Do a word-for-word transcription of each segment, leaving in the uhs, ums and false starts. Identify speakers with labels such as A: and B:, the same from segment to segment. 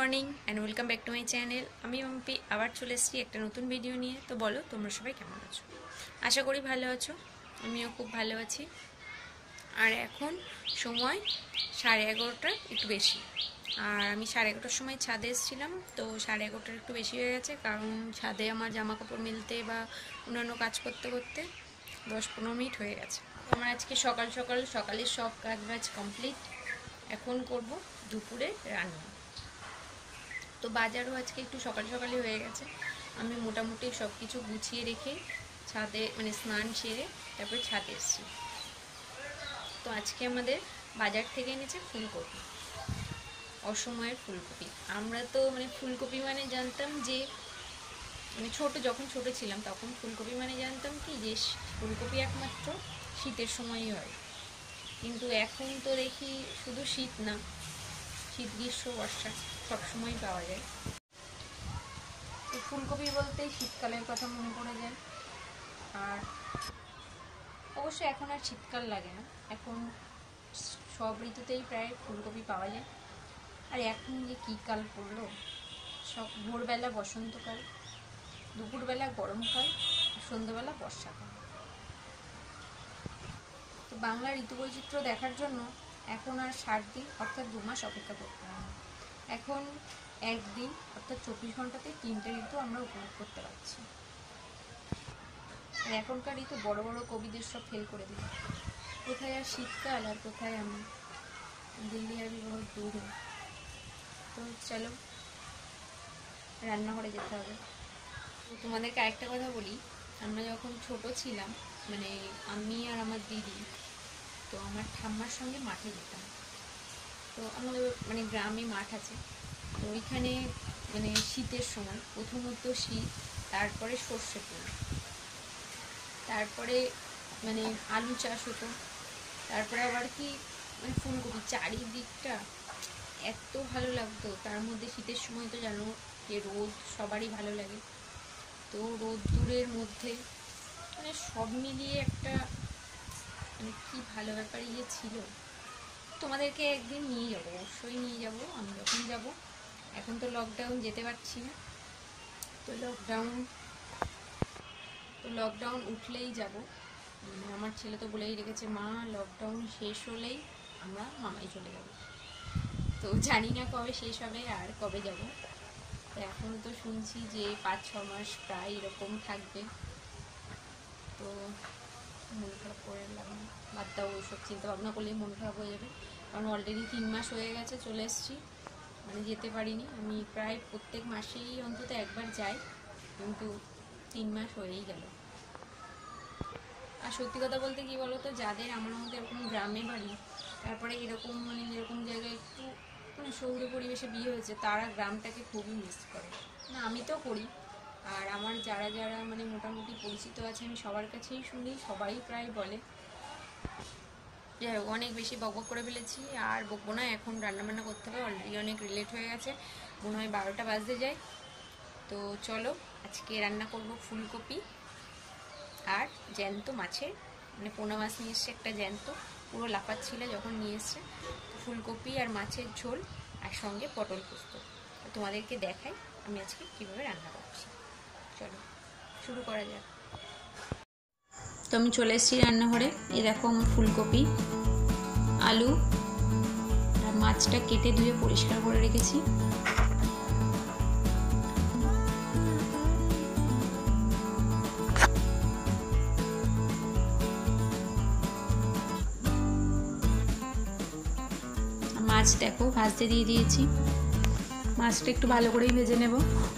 A: Morning and welcome back to my channel. আমি মাম্পি আবার চলে এসেছি একটা নতুন ভিডিও নিয়ে। তো বলো তোমরা সবাই কেমন আছো? আশা করি ভালো আছো, আমিও খুব ভালো আছি। আর এখন সময় সাড়ে এগারোটার একটু বেশি, আর আমি সাড়ে এগারোটার সময় ছাদে এসেছিলাম। তো সাড়ে এগারোটার একটু বেশি হয়ে গেছে, কারণ ছাদে আমার জামা কাপড় মেলতে বা অন্যান্য কাজ করতে করতে দশ পনেরো মিনিট হয়ে গেছে। আমার আজকে সকাল সকাল সকালের সব কাজ বাজ কমপ্লিট। এখন করব দুপুরে রান্না। তো বাজারও আজকে একটু সকাল সকালই হয়ে গেছে। আমি মোটামুটি সব কিছু গুছিয়ে রেখে ছাদে মানে স্নান সেরে তারপরে ছাদে এসেছি। তো আজকে আমাদের বাজার থেকে এনেছে ফুলকপি, অসময়ের ফুলকপি। আমরা তো মানে ফুলকপি মানে জানতাম যে মানে ছোট যখন ছোট ছিলাম তখন ফুলকপি মানে জানতাম কি যে ফুলকপি একমাত্র শীতের সময়ই হয়, কিন্তু এখন তো দেখি শুধু শীত না, শীত গ্রীষ্ম বর্ষা সবসময় পাওয়া যায়। তো ফুলকপি বলতেই শীতকালের কথা মনে পড়ে যায়। আর অবশ্য এখন আর শীতকাল লাগে না, এখন সব ঋতুতেই প্রায় ফুলকপি পাওয়া যায়। আর এখন যে কী কাল পড়লো, সব ভোরবেলা বসন্তকাল, দুপুরবেলা গরমকাল, সন্ধ্যাবেলা বর্ষাকাল। তো বাংলা ঋতু বৈচিত্র্য দেখার জন্য এখন আর ষাট দিন অর্থাৎ দু মাস অপেক্ষা করতে হয়। এখন একদিন অর্থাৎ চব্বিশ ঘন্টাতে তিনটে ঋতু আমরা উপভোগ করতে পারছি। আর এখনকার ঋতু বড় বড় কবিদের সব ফেল করে দিল। কোথায় আর শীতকাল আর কোথায় আমি, দিল্লি আর বহুত দূরে। তো চলো রান্নাঘরে যেতে হবে। তো তোমাদেরকে আরেকটা কথা বলি, আমরা যখন ছোট ছিলাম মানে আমি আর আমার দিদি, তো আমার ঠাম্মার সঙ্গে মাঠে যেতাম। তো আমাদের মানে গ্রামে মাঠ আছে, তো ওইখানে মানে শীতের সময় প্রথমত শীত, তারপরে সর্ষে ফুল, তারপরে মানে আলু চাষ হতো, তারপরে আবার কি মানে ফুলকপি, চারিদিকটা এত ভালো লাগতো। তার মধ্যে শীতের সময় তো জানো যে রোদ সবারই ভালো লাগে, তো রোদ দূরের মধ্যে মানে সব মিলিয়ে একটা মানে কি ভালো ব্যাপার ইয়ে ছিল। তোমাদেরকে একদিন নিয়ে যাবো, অবশ্যই নিয়ে যাব আমি যখন যাব। এখন তো লকডাউন, যেতে পারছি না। তো লকডাউন তো লকডাউন উঠলেই যাব। আমার ছেলে তো বলেই রেখেছে, মা লকডাউন শেষ হলেই আমরা মামাই চলে যাব। তো জানি না কবে শেষ হবে আর কবে যাব। তো এখন তো শুনছি যে পাঁচ ছ মাস প্রায় এরকম থাকবে। তো মন খারাপ করে লাভ না, বাদ দাও, ওইসব চিন্তা ভাবনা করলেই মন খারাপ হয়ে যাবে। কারণ অলরেডি তিন মাস হয়ে গেছে চলে এসেছি, মানে যেতে পারিনি। আমি প্রায় প্রত্যেক মাসেই অন্তত একবার যাই, কিন্তু তিন মাস হয়েই গেল। আর সত্যি কথা বলতে কি বলো তো, যাদের আমার মধ্যে এরকম গ্রামে বাড়ি, তারপরে এরকম মানে এরকম জায়গায় একটু মানে শহুরে পরিবেশে বিয়ে হয়েছে, তারা গ্রামটাকে খুবই মিস করে। না আমি তো করি, আর আমার যারা যারা মানে মোটামুটি পরিচিত আছে আমি সবার কাছেই শুনি, সবাই প্রায় বলে। যাই হোক, অনেক বেশি বকবক করে ফেলেছি, আর বকবো না। এখন রান্নাবান্না করতে হবে, অলরেডি অনেক রিলেট হয়ে গেছে, মনে হয় বারোটা বাজতে যায়। তো চলো আজকে রান্না করব ফুলকপি আর জ্যান্ত মাছের মানে পোনা মাছ নিয়ে এসছে একটা জ্যান্ত, পুরো লাফাচ্ছিল যখন নিয়ে এসছে। ফুলকপি আর মাছের ঝোল আর সঙ্গে পটল পোস্ত। তোমাদেরকে দেখাই আমি আজকে কীভাবে রান্না করছি। চলো শুরু করা যাক। তো আমি চলে এসেছি রান্নাঘরে। এই দেখো আমার ফুলকপি, আলু আর মাছটা কেটে ধুয়ে পরিষ্কার করে রেখেছি। মাছ দেখো ভাজতে দিয়ে দিয়েছি, মাছটা একটু ভালো করেই ভেজে নেব।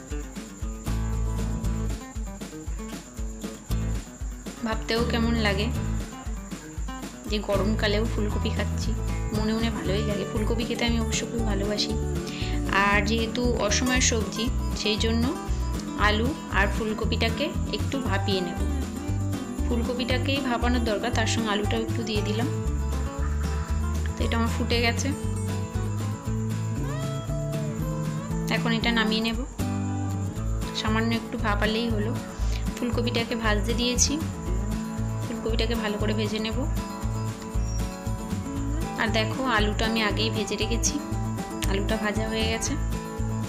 A: ভাবতেও কেমন লাগে যে গরমকালেও ফুলকপি খাচ্ছি, মনে মনে ভালোই লাগে। ফুলকপি খেতে আমি অবশ্য খুব ভালোবাসি। আর যেহেতু অসময়ের সবজি, সেই জন্য আলু আর ফুলকপিটাকে একটু ভাপিয়ে নেব। ফুলকপিটাকেই ভাপানোর দরকার, তার সঙ্গে আলুটাও একটু দিয়ে দিলাম। তো এটা আমার ফুটে গেছে, এখন এটা নামিয়ে নেব। সামান্য একটু ভাপালেই হলো। ফুলকপিটাকে ভাজতে দিয়েছি, ফুলকপিটাকে ভালো করে ভেজে নেব। আর দেখো আলুটা আমি আগেই ভেজে রেখেছি, আলুটা ভাজা হয়ে গেছে।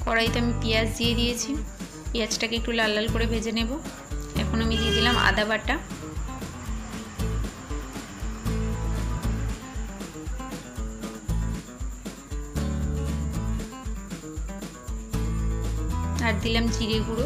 A: কড়াইতে আমি পেঁয়াজ দিয়ে দিয়েছি, পেঁয়াজটাকে একটু লাল লাল করে ভেজে নেব। এখন আমি দিয়ে দিলাম আদা বাটা, আর দিলাম জিরে গুঁড়ো,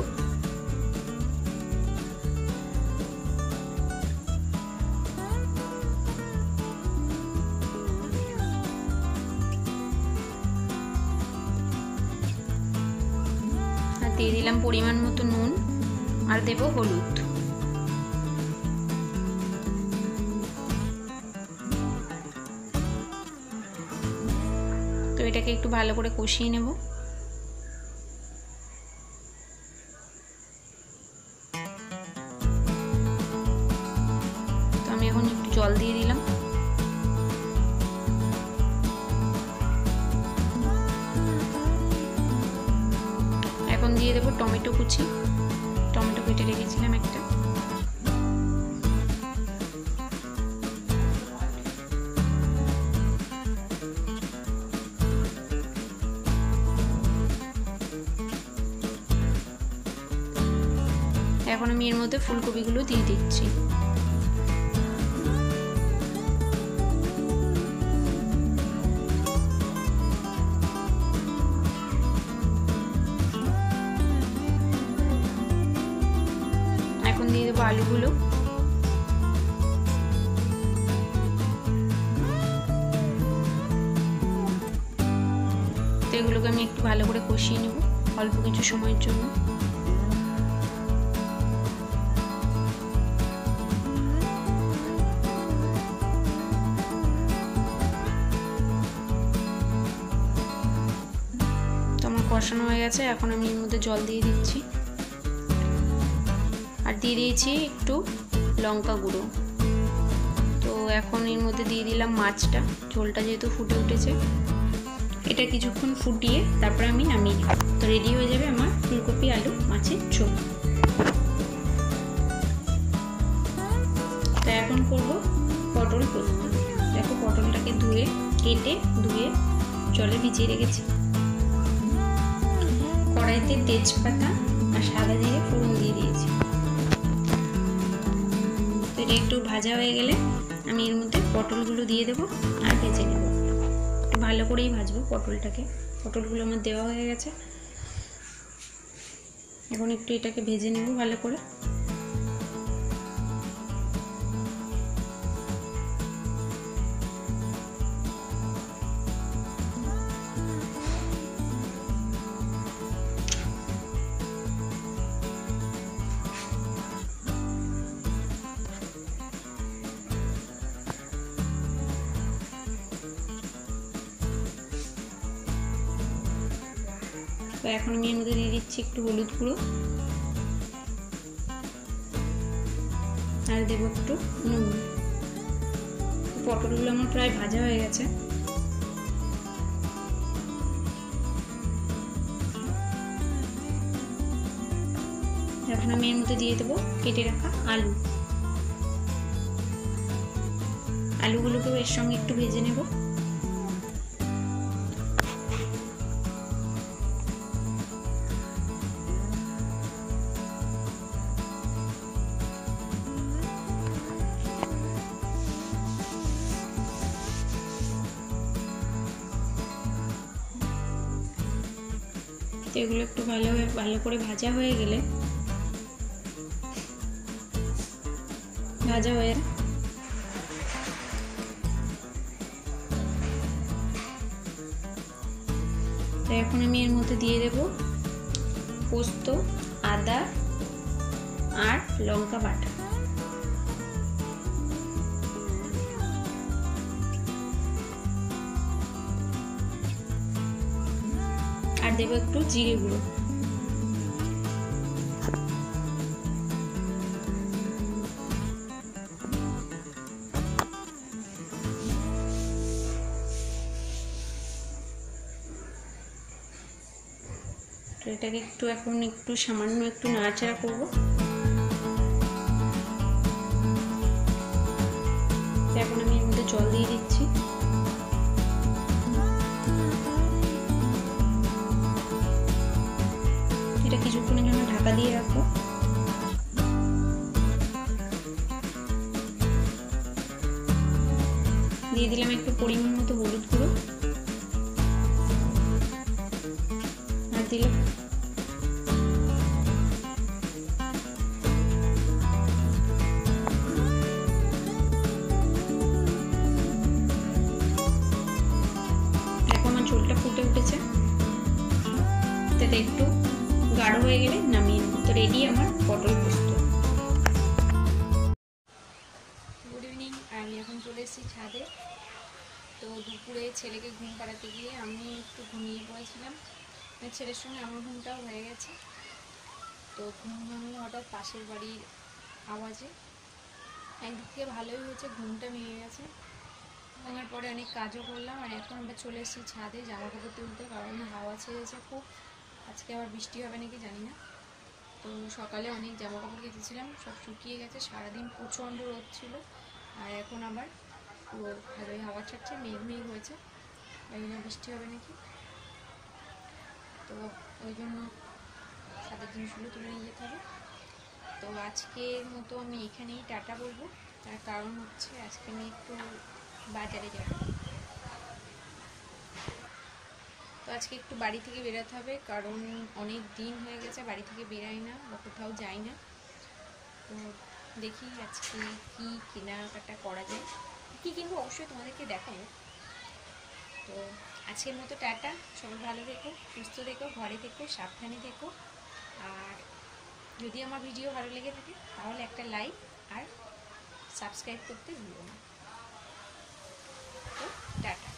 A: আর দিয়ে দিলাম পরিমাণ মতো নুন, আর দেব হলুদ। তো এটাকে একটু ভালো করে কষিয়ে নেব। তো আমি এখন একটু জল দিয়ে দিলাম। এখন দিয়ে দেবো টমেটো কুচি, টমেটো কেটে রেখেছিলাম একটা। এখন আমি এর মধ্যে ফুলকপিগুলো দিয়ে দিচ্ছি। এখন দিয়ে দেবো আলুগুলো, তো এগুলোকে আমি একটু ভালো করে কষিয়ে নেব অল্প কিছু সময়ের জন্য। তো আমার কষানো হয়ে গেছে, এখন আমি এর মধ্যে জল দিয়ে দিচ্ছি, আর দিয়ে দিয়েছি একটু লঙ্কা গুঁড়ো। তো এখন এর মধ্যে দিয়ে দিলাম মাছটা, ঝোলটা যেহেতু ফুটে উঠেছে, এটা কিছুক্ষণ ফুটিয়ে তারপরে আমি নামিয়ে নিই। তো রেডি হয়ে যাবে আমার ফুলকপি আলু মাছের ঝোল। তো এখন করব পটল পোস্ত। দেখো পটলটাকে ধুয়ে কেটে ধুয়ে জলে ভিজিয়ে রেখেছি। কড়াইতে তেজপাতা আর সাদা জিরে ফোড়ন দিয়ে দিয়েছি। তো এটা একটু ভাজা হয়ে গেলে আমি এর মধ্যে পটলগুলো দিয়ে দেবো আর ভেজে নেব। একটু ভালো করেই ভাজবো পটলটাকে। পটলগুলো আমার দেওয়া হয়ে গেছে, এখন একটু এটাকে ভেজে নেব ভালো করে। তো এখন আমি এর মধ্যে দিয়ে দিচ্ছি একটু হলুদ গুঁড়ো, আর দেবো একটু নুন। পটলগুলো আমার প্রায় ভাজা হয়ে গেছে, এখন আমি এর মধ্যে দিয়ে দেবো কেটে রাখা আলু। আলুগুলোকেও এর সঙ্গে একটু ভেজে নেব। তো এগুলো একটু ভালো ভালো করে ভাজা হয়ে গেলে ভাজা হয়ে তো এখন আমি এর মধ্যে দিয়ে দেব পোস্ত, আদা আর লঙ্কা বাটা। আর দেব একটু জিরে গুঁড়ো। তো এটাকে একটু এখন একটু সামান্য একটু নাড়াচাড়া করব। এখন আমি এর মধ্যে জল দিয়ে দিচ্ছি। দিয়ে রাখবো। দিয়ে দিলাম একটু পরিমাণ মতো হলুদ গুঁড়ো, আর দিলাম ঝোলটা ফুটে উঠেছে, তাতে একটু গাঢ় হয়ে গেলে নামিয়ে নেব। তো রেডি আমার পটল পোস্ত। গুড ইভিনিং, আমি এখন চলে এসেছি ছাদে। তো দুপুরে ছেলেকে ঘুম পাড়াতে গিয়ে আমি একটু ঘুমিয়ে পড়েছিলাম, ছেলের সঙ্গে আমার ঘুমটাও হয়ে গেছে। তো ঘুম ভাঙলো হঠাৎ পাশের বাড়ির আওয়াজে। একদিক থেকে ভালোই হয়েছে, ঘুমটা ভেঙে গেছে। ভাঙার পরে অনেক কাজও করলাম, আর এখন আমরা চলে এসেছি ছাদে জামা কাপড় তুলতে, কারণ হাওয়া ছেড়েছে খুব। আজকে আবার বৃষ্টি হবে নাকি জানি না। তো সকালে অনেক জামা কাপড় কেচেছিলাম, সব শুকিয়ে গেছে। সারাদিন প্রচণ্ড রোদ ছিল, আর এখন আবার পুরো ভালোই হাওয়া ছাড়ছে, মেঘ মেঘ হয়েছে, জানি না বৃষ্টি হবে নাকি। তো ওই জন্য ছাদের জিনিসগুলো তুলে নিয়ে যেতে হবে। তো আজকের মতো আমি এখানেই টাটা বলবো, তার কারণ হচ্ছে আজকে আমি একটু বাজারে যাব। তো আজকে একটু বাড়ি থেকে বেরোতে হবে, কারণ অনেক দিন হয়ে গেছে বাড়ি থেকে বেরাই না বা কোথাও যাই না। তো দেখি আজকে কি কেনাকাটা করা যায়, কী কিনবো অবশ্যই তোমাদেরকে দেখাবো। তো আজকের মতো টাটা, সবাই ভালো থেকো, সুস্থ থেকো, ঘরে থেকো, সাবধানে থেকো। আর যদি আমার ভিডিও ভালো লেগে থাকে তাহলে একটা লাইক আর সাবস্ক্রাইব করতে ভুলো না। তো টাটা।